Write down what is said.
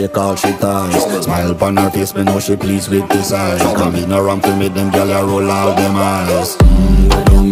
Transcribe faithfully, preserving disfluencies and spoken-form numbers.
Take all she ties. Smile upon her face, me know she pleased with this eye. Come in around to meet them, girl, I roll out them eyes. Mm,